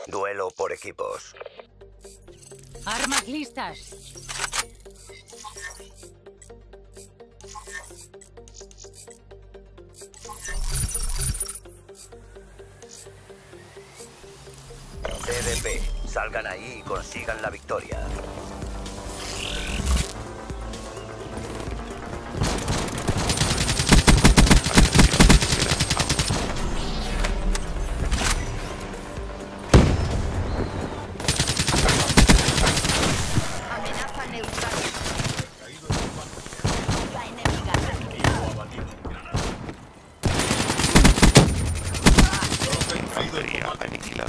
Duelo por equipos. Armas listas. CDP. Salgan ahí y consigan la victoria. Amenaza neutral. La enemiga. Infantería aniquilada.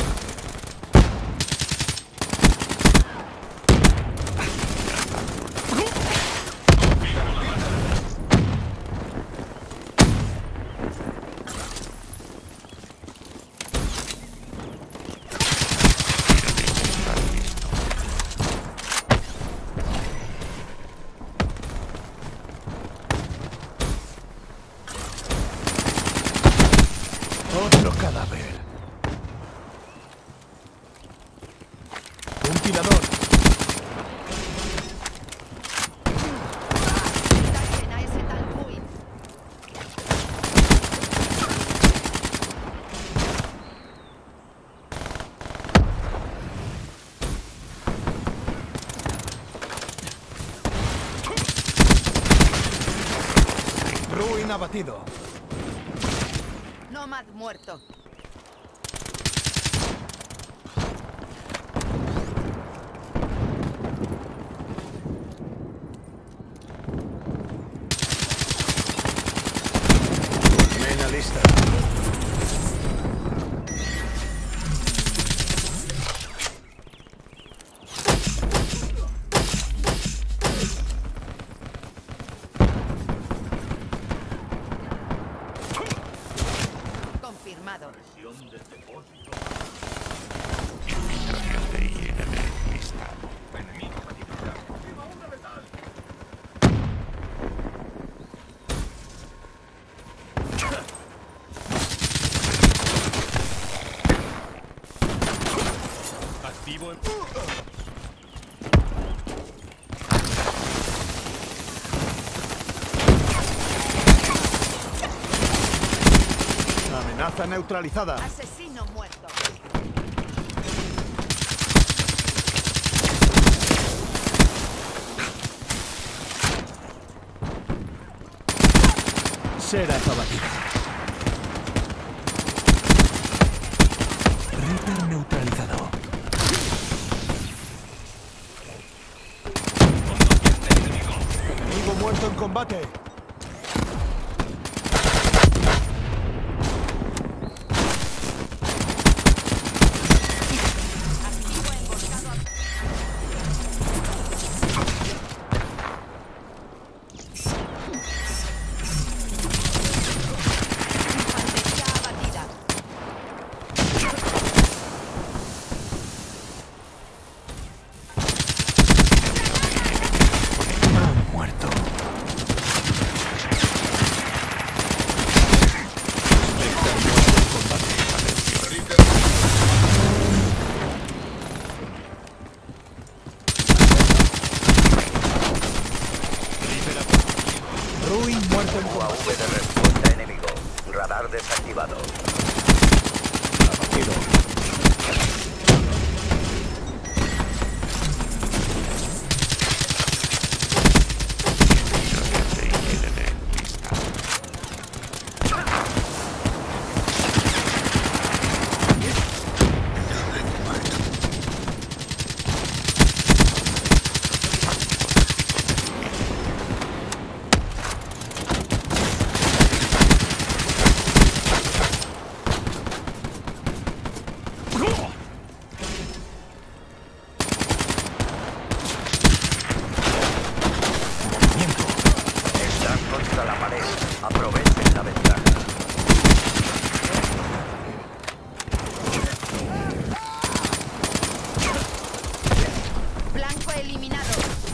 Otro cadáver. Un tirador. Ataquen a ese tal Ruin. Ruin abatido. Nomad muerto. Mena lista. Confirmado. Infiltración de INM lista. Activo en... Amenaza neutralizada. Asesino muerto. Seraph abatida. Reaper neutralizado. Enemigo muerto en combate. Activo emboscado. Infantería abatida. Muerto. Ruin muerto en combate. UAV de respuesta enemigo. Radar desactivado. Abatido. Infiltración de INM lista. Están contra la pared. Aprovechen la ventaja. Blanco eliminado.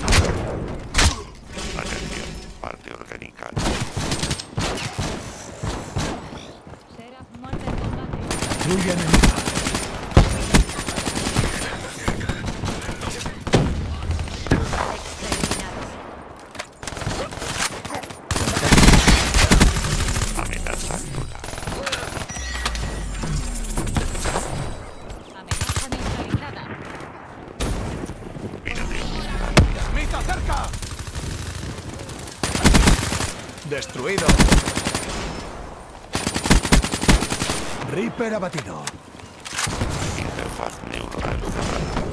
Atención, parte orgánica. Seraph muerta en combate. Patrulla enemiga. Destruido. Reaper abatido. Interfaz neuronal cerrada.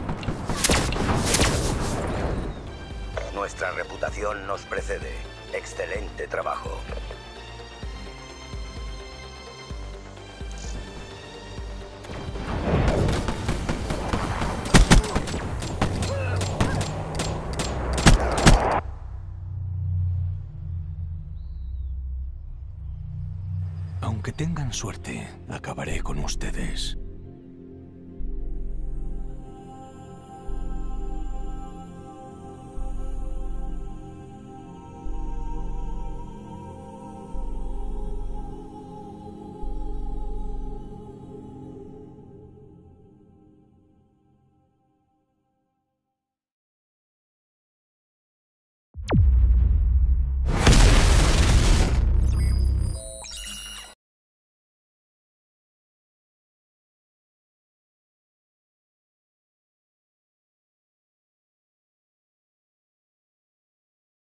Nuestra reputación nos precede. Excelente trabajo. Aunque tengan suerte, acabaré con ustedes.